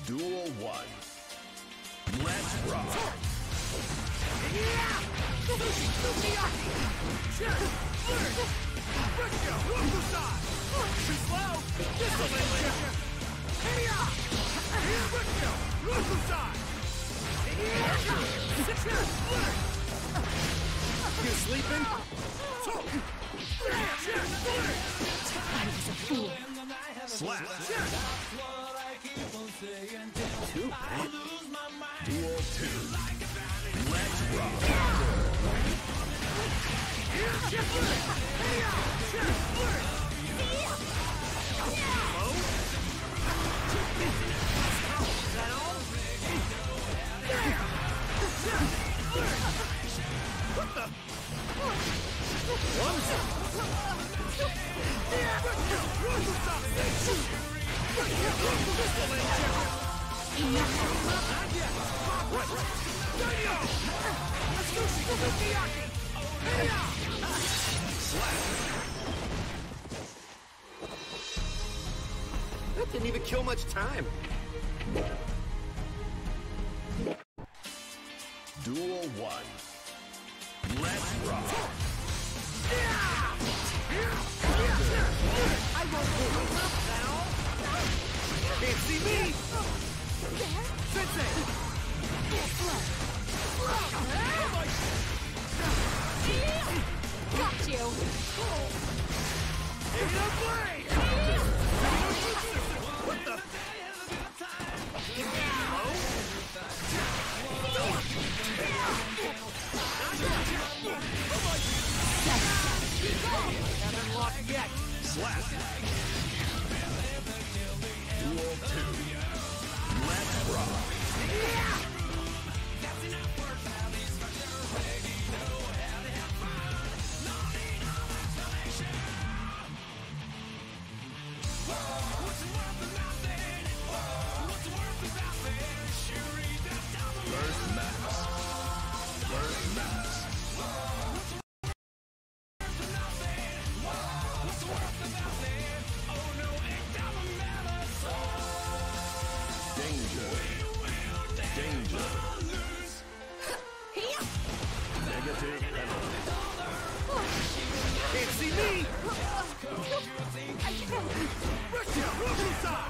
Duel 1. Let's rock! Sushi! Sukiyaki! Check! Flirt! Briscoe! Rokusai! Too slow! Discipline! Hey-ya! Here, Briscoe! Rokusai! Check! Flirt! You sleeping? Check! Flirt! I was a fool. Slap! Check! Too bad. Duel 2. Let's rock! Check! Flirt! Hey-ya! Check! Flirt! Low? Is that all? There! Check! Flirt! What the? What is it? Yeah! Rokusai! Not yet! What? Daniel! Sushi! Sukiyaki! Hey-ya! That didn't even kill much time. Duel 1. Let's rock! I won't move. That all? Can't see me! Sensei! Got you. Ain't no blade! What the? Haven't lost yet! Slap! Duel 2. Let's rock! First max. First max. Danger. Danger. Negative penalty. Can't see me! Russia! Rokusai!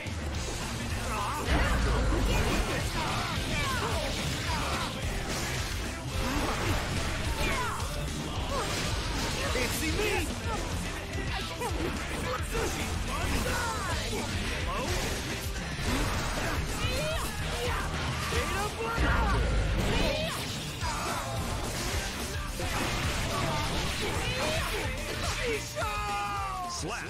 Can't see me! Sushi! Onside! Hello? Data blood! Slap!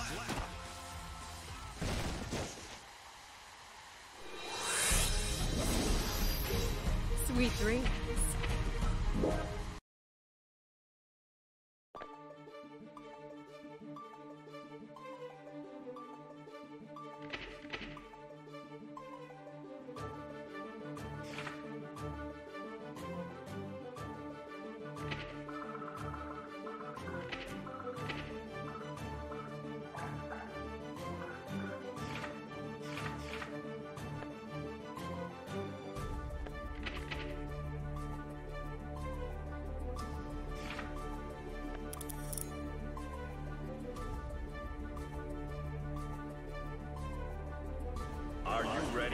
Sweet dreams. Are you ready?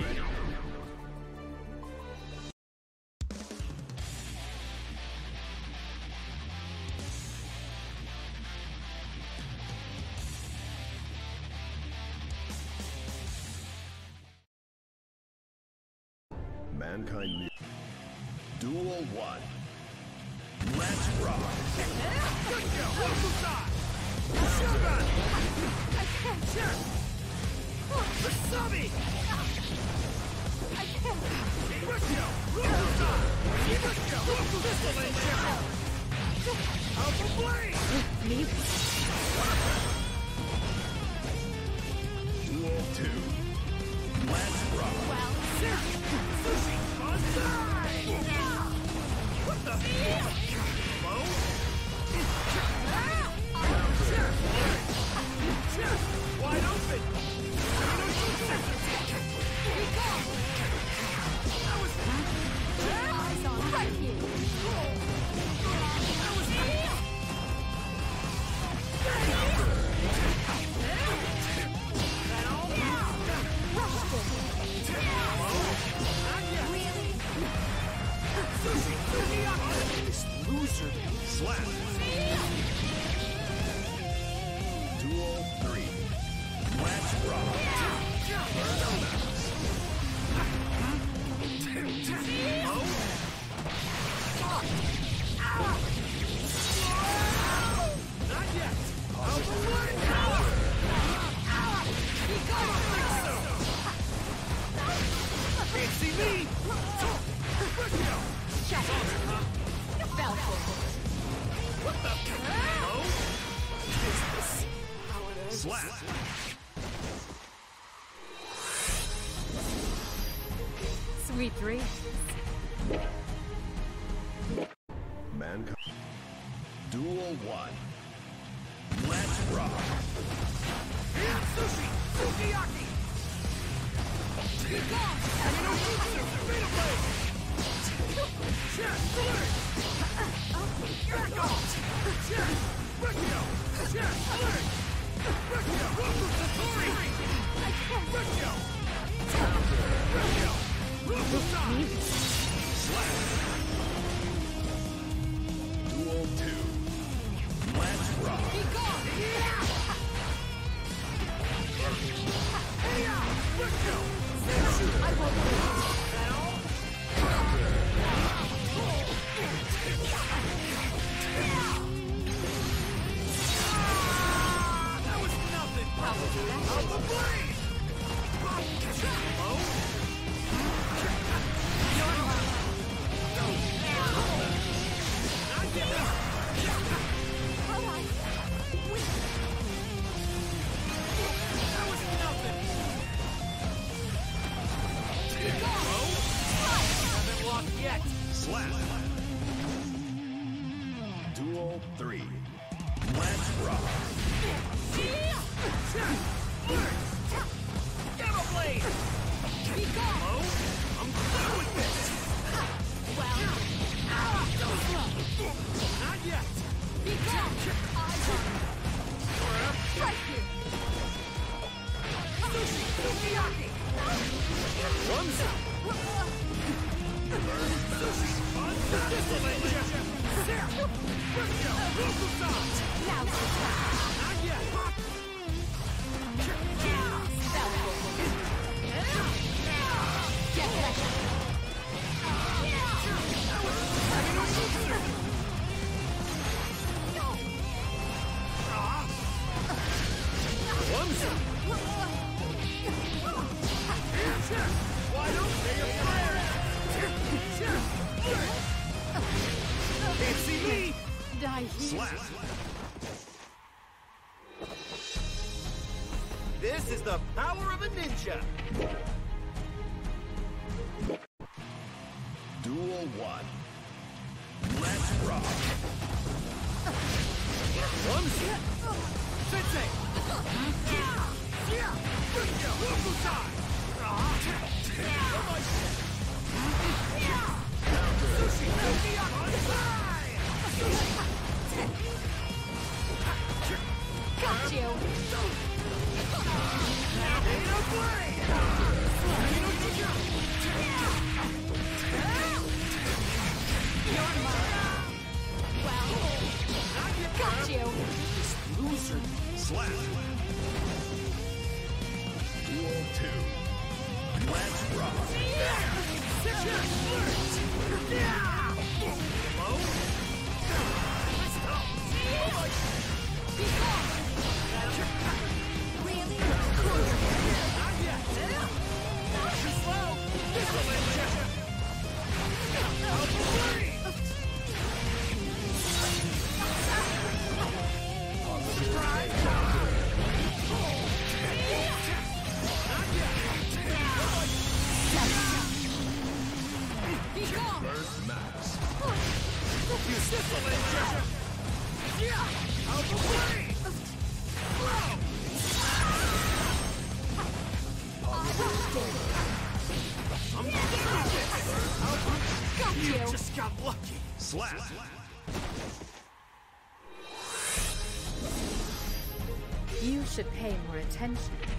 Mankind. Duel 1. Let's rock! Good kill! Rokusai! Shogun! Check! Wasabi! Briscoe! Rokusai! Briscoe! Rokusai! Alpha Blade! Me? Duel 2. Let's rock! Well, Sushi! Onside! What the? Low? Check! Wide open! Be gone! see me! Shut up. Fell forward. What the? Oh? Is this how it ends? Slap. Sweet dreams. Mankind. Duel 1. Let's rock. Sushi! Sukiyaki! Be gone! Amino Jutsu! Beta Blade! Check! Alert! Back off! Check! Rikio! Check! Alert! Rikio! Roku Satori! Rikio! Rikio! Roku-san! Slap. Duel 2. Let's rock. Be gone! Rikio! I won't lose. That was nothing! How would you like Out the blade! Hello? Not yet! That was nothing! Hello? Haven't lost yet! Slap. Duel 3. Let's rock. Gamma Blade! Be gone! Hello? I'm through with this! Well, Not yet! be gone! Strike you! Sushi! Sukiyaki! Rumsa! Sushi! Unstoppable! Zero! Rikio! Roku-san! Now to attack! Not yet! Fell forward. Get ready! Amino Jutsu! Rumsa! Why don't they fire? Can't see me! Die here. Slap. This is the power of a ninja! Duel 1. Let's rock. Rumsa! Sensei! Rikio! Roku-san! Sushi! Got you! Beta Blade! Amino Jutsu! You're mine! Well, got you! Loser! Slap. Duel 2. Let's rock. Hello? Be gone! Really? Not yet! Too slow! This will end you! Out the way! Try! Not yet! Be gone! First match. This will end you! Out the way! I'm done with this! Got You you! just got lucky! Slap. You should pay more attention.